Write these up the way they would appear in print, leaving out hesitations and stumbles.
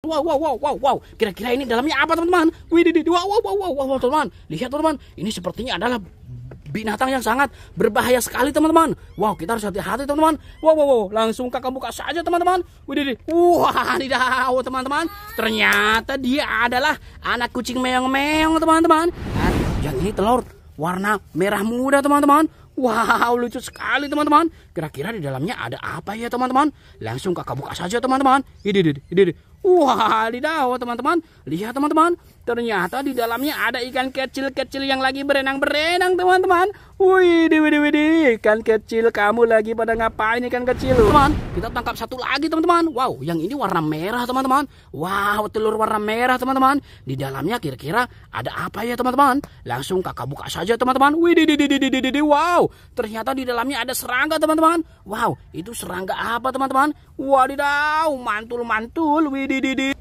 Wow, wow, wow, wow, wow. Kira-kira ini dalamnya apa teman-teman? Wih, wow, wow, wow, wow, wow, teman-teman. Lihat teman-teman, ini sepertinya adalah binatang yang sangat berbahaya sekali teman-teman. Wow, kita harus hati-hati teman-teman. Wow, wow, wow, langsung kakak buka saja teman-teman. Wih, wah, tidak teman-teman. Ternyata dia adalah anak kucing meong-meong teman-teman. Yang ini telur warna merah muda teman-teman. Wow, lucu sekali teman-teman. Kira-kira di dalamnya ada apa ya teman-teman? Langsung kakak buka saja teman-teman. Ini. Wah, didaw teman-teman. Lihat teman-teman. Ternyata di dalamnya ada ikan kecil-kecil yang lagi berenang-berenang teman-teman. Wih, ikan kecil, kamu lagi pada ngapain ikan kecil? Teman, kita tangkap satu lagi teman-teman. Wow, yang ini warna merah teman-teman. Wow, telur warna merah teman-teman. Di dalamnya kira-kira ada apa ya teman-teman? Langsung kakak buka saja teman-teman. Wih, wow, ternyata di dalamnya ada serangga teman-teman. Wow, itu serangga apa teman-teman? Wadidaw, mantul-mantul. Wih,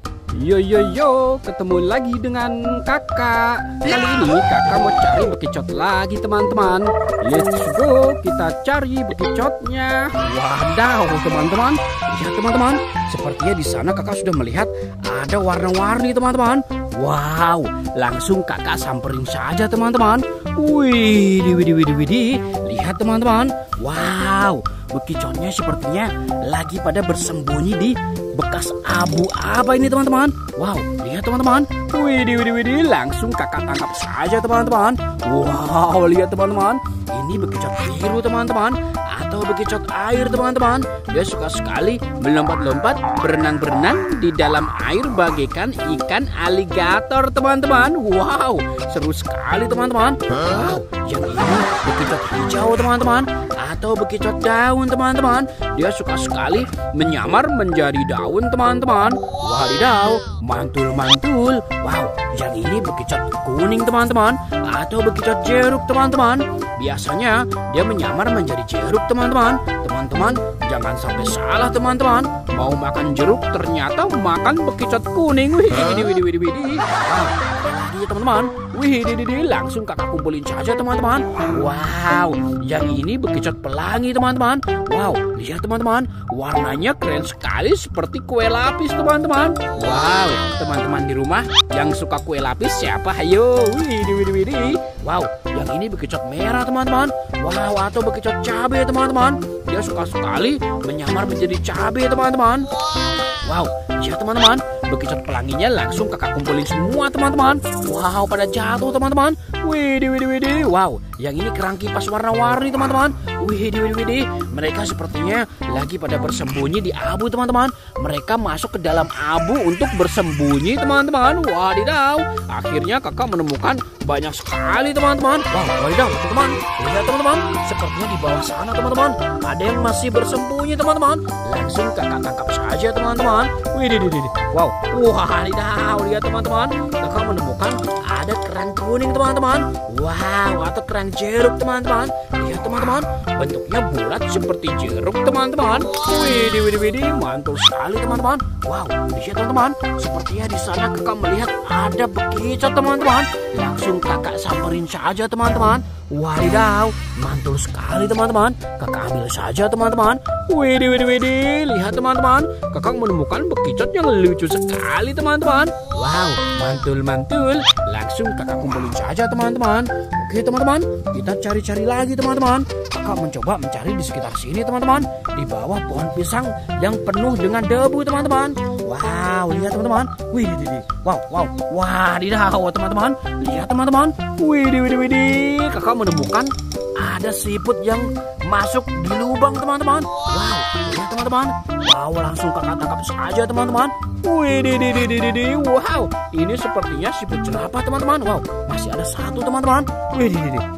Yo, ketemu lagi dengan kakak. Kali ini kakak mau cari bekicot lagi teman-teman. Let's go, kita cari bekicotnya. Wadaw teman-teman, lihat teman-teman. Sepertinya di sana kakak sudah melihat ada warna-warni teman-teman. Wow, langsung kakak samperin saja teman-teman. Wih, lihat teman-teman. Wow, bekicotnya sepertinya lagi pada bersembunyi di bekas abu apa ini teman-teman. Wow, lihat teman-teman. Wih, langsung kakak tangkap saja teman-teman. Wow, lihat teman-teman. Ini bekicot biru teman-teman, atau bekicot air teman-teman. Dia suka sekali melompat-lompat, berenang-berenang di dalam air bagaikan ikan aligator teman-teman. Wow, seru sekali teman-teman. Wow, yang ini bekicot hijau teman-teman, atau bekicot daun teman-teman. Dia suka sekali menyamar menjadi daun teman-teman. Wadidaw, mantul-mantul. Wow, yang ini bekicot kuning teman-teman, atau bekicot jeruk teman-teman. Biasanya dia menyamar menjadi jeruk teman-teman. Teman-teman, jangan sampai salah teman-teman. Mau makan jeruk ternyata makan bekicot kuning. Wih, wow, lagi teman-teman. Wih, langsung kakak kumpulin saja teman-teman. Wow, yang ini bekicot pelangi teman-teman. Wow, lihat teman-teman, warnanya keren sekali seperti kue lapis teman-teman. Wow, teman-teman di rumah yang suka kue lapis siapa? Ayo, wih. Wow, yang ini bekicot merah teman-teman. Wow, atau bekicot cabai teman-teman. Dia suka sekali menyamar menjadi cabai teman-teman. Wow, lihat teman-teman, bekicot pelanginya langsung kakak kumpulin semua teman-teman. Wow, pada jatuh teman-teman. Wih, wow, yang ini kerang kipas warna-warni teman-teman. Wih, mereka sepertinya lagi pada bersembunyi di abu teman-teman. Mereka masuk ke dalam abu untuk bersembunyi teman-teman. Wadidaw, akhirnya kakak menemukan banyak sekali teman-teman. Wow, wadidaw teman-teman, lihat teman-teman, sepertinya di bawah sana teman-teman ada yang masih bersembunyi teman-teman. Langsung kakak tangkap saja teman-teman. Wih, wow, wadidaw, lihat teman-teman, kakak menemukan ada kerang kuning teman-teman. Wow, atau kerang jeruk teman-teman. Lihat teman-teman, bentuknya bulat seperti jeruk teman-teman. Wih, mantul sekali teman-teman. Wow, lihat teman-teman, sepertinya di sana kakak melihat ada bekicot teman-teman. Langsung kakak samperin saja teman-teman. Wadidaw, mantul sekali teman-teman. Kakak ambil saja teman-teman. Wih, lihat teman-teman, kakak menemukan bekicot yang lucu sekali teman-teman. Wow, mantul-mantul. Langsung kakak kumpulin saja teman-teman. Oke teman-teman, kita cari-cari lagi teman-teman. Kakak mencoba mencari di sekitar sini teman-teman, di bawah pohon pisang yang penuh dengan debu teman-teman. Wow, lihat teman-teman. Wih, wow, wadidaw teman-teman. Lihat teman-teman. Wih, kakak menemukan ada siput yang masuk di lubang teman-teman. Wow, lihat teman-teman. Wow, langsung kakak tangkap saja teman-teman. Wih, wow, ini sepertinya siput jerapah teman-teman. Wow, masih ada satu teman-teman. Wih,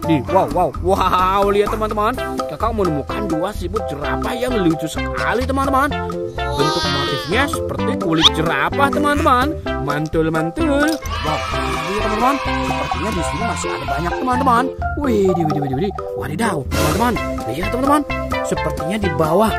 wow, lihat teman-teman. Kakak menemukan dua siput jerapah yang lucu sekali teman-teman. Bentuk motifnya seperti kulit jerapah teman-teman. Mantul-mantul. Wow, lihat teman-teman, sepertinya di sini masih ada banyak teman-teman. Wih, wadidaw teman-teman. Lihat teman-teman, sepertinya di bawah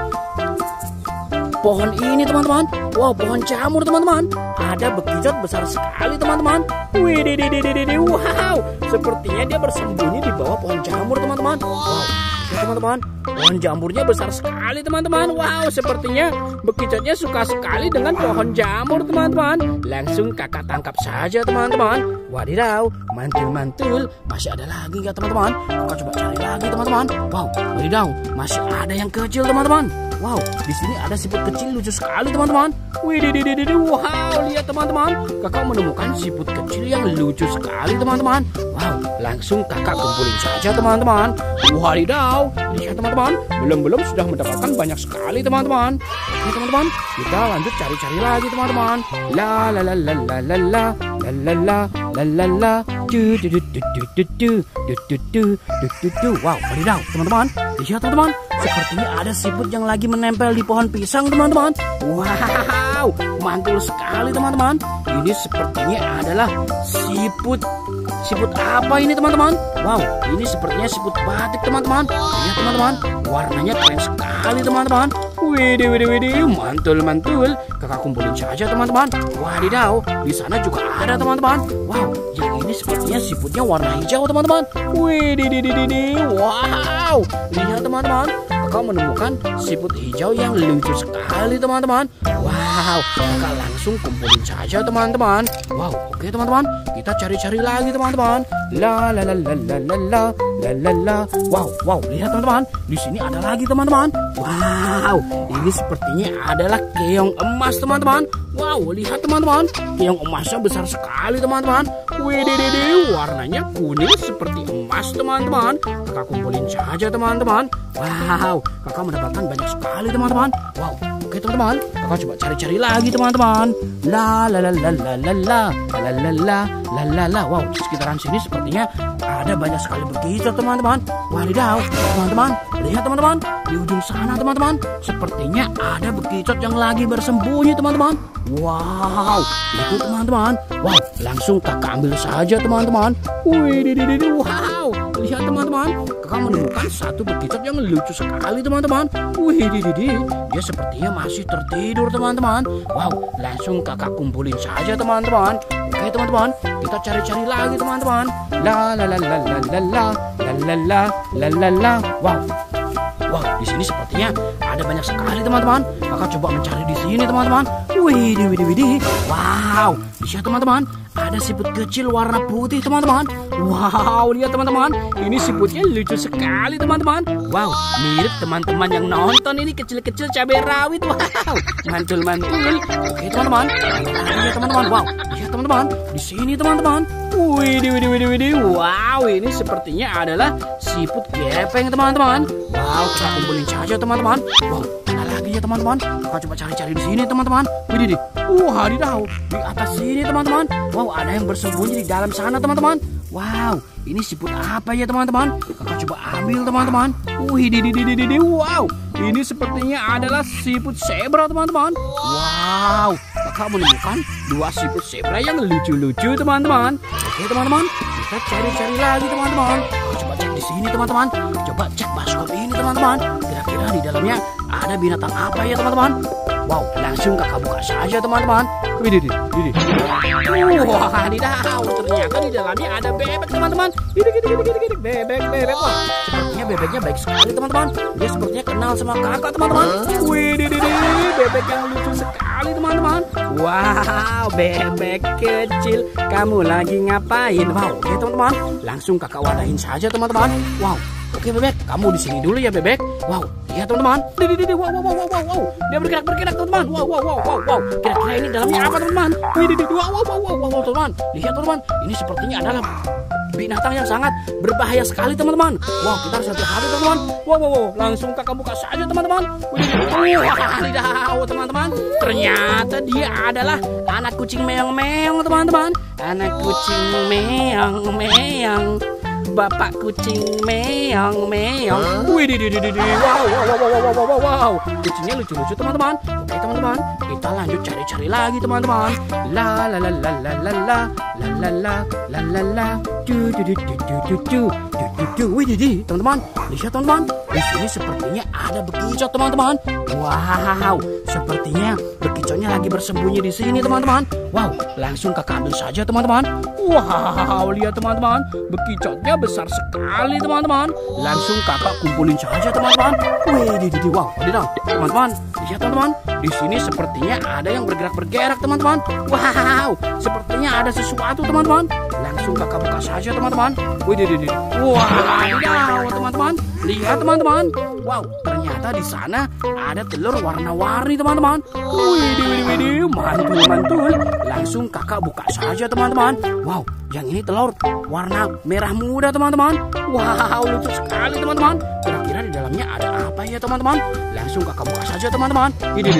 pohon ini teman-teman. Wow, pohon jamur teman-teman. Ada bekicot besar sekali teman-teman. Wih, wow, sepertinya dia bersembunyi di bawah pohon jamur teman-teman. Wow, Ya teman-teman, pohon jamurnya besar sekali teman-teman. Wow, sepertinya bekicotnya suka sekali dengan pohon jamur teman-teman. Langsung kakak tangkap saja teman-teman. Wadidaw, mantul-mantul. Masih ada lagi nggak teman-teman? Kakak coba cari lagi teman-teman. Wow, wadidaw, masih ada yang kecil teman-teman. Wow, di sini ada siput kecil lucu sekali teman-teman. Wow, lihat teman-teman, kakak menemukan siput kecil yang lucu sekali teman-teman. Wow, langsung kakak kumpulin saja teman-teman. Wadidaw, lihat teman-teman, belum sudah mendapatkan banyak sekali teman-teman. Oke teman-teman, kita lanjut cari-cari lagi teman-teman. La la la la la la la la la la la la la. Wow, wadidaw teman-teman, lihat teman-teman, sepertinya ada siput yang lagi menempel di pohon pisang teman-teman. Wow, mantul sekali teman-teman. Ini sepertinya adalah siput apa ini teman-teman? Wow, ini sepertinya siput batik teman-teman. Lihat teman-teman, warnanya keren sekali teman-teman. Widih, mantul. Kakak kumpulin saja teman-teman. Wadidaw, di sana juga ada teman-teman. Wow, yang ini sepertinya siputnya warna hijau teman-teman. Widih, wow, lihat teman-teman, kakak menemukan siput hijau yang lucu sekali teman-teman. Wow, kakak langsung kumpulin saja teman-teman. Wow, oke teman-teman, kita cari-cari lagi teman-teman. La la la la la la la la la la. Wow, lihat teman-teman, di sini ada lagi teman-teman. Wow, ini sepertinya adalah keong emas teman-teman. Wow, lihat teman-teman, keong emasnya besar sekali teman-teman. Widih, warnanya kuning seperti emas teman-teman. Kakak kumpulin saja teman-teman. Wow, kakak mendapatkan banyak sekali teman-teman. Wow, oke teman-teman, kakak coba cari-cari lagi teman-teman. La la la la la la la la la la la la la. Wow, di sekitaran sini sepertinya ada banyak sekali bekicot teman-teman. Wadidaw, teman-teman, lihat teman-teman, di ujung sana teman-teman, sepertinya ada bekicot yang lagi bersembunyi teman-teman. Wow, itu teman-teman. Wow, langsung kakak ambil saja teman-teman. Wow, lihat teman-teman, kakak menemukan satu bekicot yang lucu sekali teman-teman. Dia sepertinya masih tertidur teman-teman. Wow, langsung kakak kumpulin saja teman-teman. Oke teman-teman, kita cari-cari lagi teman-teman. La la la la la la la la la la la la. Wow, di sini sepertinya ada banyak sekali teman-teman. Kakak coba mencari di sini teman-teman. Widih. Wow, lihat teman-teman, ada siput kecil warna putih teman-teman. Wow, lihat teman-teman, ini siputnya lucu sekali teman-teman. Wow, mirip teman-teman yang nonton ini kecil-kecil cabai rawit. Wow, mantul. Oke teman-teman, lihat teman-teman. Wow, lihat teman-teman, di sini teman-teman. Widih. Wow, ini sepertinya adalah siput gepeng teman-teman. Wow, kita kumpulin saja teman-teman. Wow, mana lagi ya teman-teman? Kakak coba cari-cari di sini teman-teman. Widih. Wadidaw, di atas sini teman-teman. Wow, ada yang bersembunyi di dalam sana teman-teman. Wow, ini siput apa ya teman-teman? Kakak coba ambil teman-teman. Wow, ini sepertinya adalah siput zebra teman-teman. Wow, kakak menemukan dua siput zebra yang lucu-lucu teman-teman. Oke teman-teman, kita cari-cari lagi teman-teman. Coba cek di sini teman-teman. Coba cek baskom ini teman-teman. Kira-kira di dalamnya ada binatang apa ya teman-teman? Wow, langsung kakak buka saja teman-teman. Widih. Wadidaw, ternyata di dalamnya ada bebek teman-teman. Bebek. Wah, sepertinya bebeknya baik sekali teman-teman. Dia sepertinya kenal sama kakak teman-teman. Widih, bebek yang lucu sekali teman-teman. Wow, bebek kecil, kamu lagi ngapain? Wow, oke teman-teman, langsung kakak wadahin saja teman-teman. Wow, oke bebek, kamu di sini dulu ya bebek. Wow, lihat teman-teman. Wow, dia bergerak teman-teman. Wow. Kira-kira ini dalamnya apa teman-teman? Wow, teman-teman. Lihat teman-teman, ini sepertinya adalah binatang yang sangat berbahaya sekali teman-teman. Wow, kita harus hati-hati teman-teman. Wow, langsung kakak buka saja teman-teman. Wadidaw teman-teman, ternyata dia adalah anak kucing meong-meong teman-teman. Anak kucing meong-meong, bapak kucing meong-meong. Wow, kucingnya lucu-lucu teman-teman. Oke teman-teman, kita lanjut cari-cari lagi teman-teman. La la la la la la la Wih, teman-teman, lihat teman-teman, di sini sepertinya ada bekicot teman-teman. Wow, sepertinya bekicotnya lagi bersembunyi di sini teman-teman. Wow, langsung kakak ambil saja teman-teman. Wow, lihat teman-teman, bekicotnya besar sekali teman-teman. Langsung kakak kumpulin saja teman-teman. Wih, wow, teman-teman, lihat teman-teman, di sini sepertinya ada yang bergerak-bergerak teman-teman. Wow, sepertinya ada sesuatu teman-teman. Langsung kakak buka saja teman-teman. Wow, teman-teman, lihat teman-teman. Wow, ternyata di sana ada telur warna-warni teman-teman. Wih, mantul. Langsung kakak buka saja teman-teman. Wow, yang ini telur warna merah muda teman-teman. Wow, lucu sekali teman-teman. Kira-kira di dalamnya ada apa ya teman-teman? Langsung kakak buka saja teman-teman.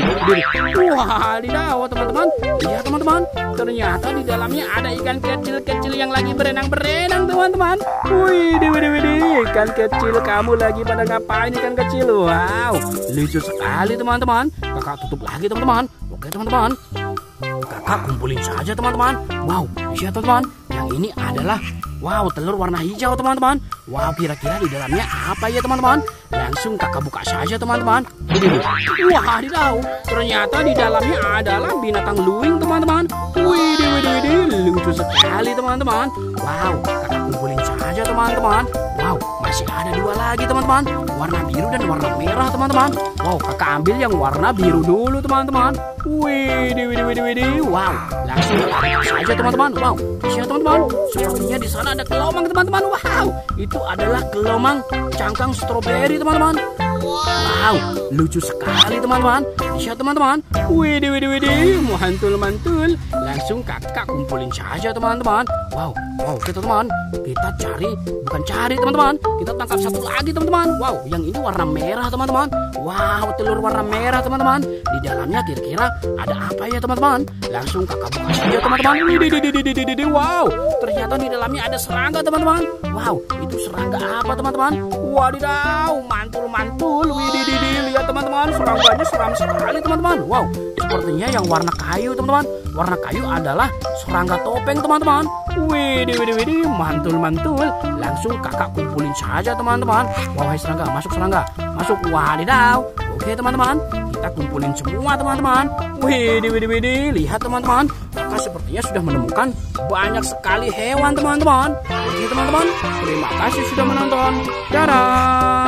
Wah, teman-teman. Lihat teman-teman, ternyata di dalamnya ada ikan kecil-kecil yang lagi berenang-berenang teman-teman. Wih, ikan kecil, kamu lagi pada ngapain ikan kecil? Wow, lucu sekali teman-teman. Kakak tutup lagi teman-teman. Oke teman-teman, kakak kumpulin saja teman-teman. Wow, lihat teman-teman, yang ini adalah wow, telur warna hijau teman-teman. Wow, kira-kira di dalamnya apa ya teman-teman? Langsung kakak buka saja teman-teman. Wah, ternyata di dalamnya adalah binatang luwing teman-teman. Wih, lucu sekali teman-teman. Wow, kakak kumpulin saja teman-teman. Wow, masih ada dua lagi teman-teman, warna biru dan warna merah teman-teman. Wow, kakak ambil yang warna biru dulu teman-teman. Wih, wow, langsung kakak saja teman-teman. Wow, lihat teman-teman, sepertinya di sana ada kelomang teman-teman. Wow, itu adalah kelomang cangkang stroberi teman-teman. Wow, lucu sekali teman-teman. Lihat teman-teman. Wih, mantul. Langsung kakak kumpulin saja teman-teman. Wow, teman-teman, kita bukan cari teman-teman, kita tangkap satu lagi teman-teman. Wow, yang ini warna merah teman-teman. Wow, telur warna merah teman-teman. Di dalamnya kira-kira ada apa ya teman-teman? Langsung kakak buka saja teman-teman. Wow, ternyata di dalamnya ada serangga teman-teman. Wow, itu serangga apa teman-teman? Wadidaw, mantul. Lihat teman-teman, serangganya seram sekali teman-teman. Wow, sepertinya yang warna kayu teman-teman. Warna kayu adalah serangga topeng teman-teman. Wih, mantul. Langsung kakak kumpulin saja teman-teman. Wow, serangga, masuk. Wadidaw. Oke teman-teman, kita kumpulin semua teman-teman. Wih, lihat teman-teman, kakak sepertinya sudah menemukan banyak sekali hewan teman-teman. Oke teman-teman, terima kasih sudah menonton. Dadah.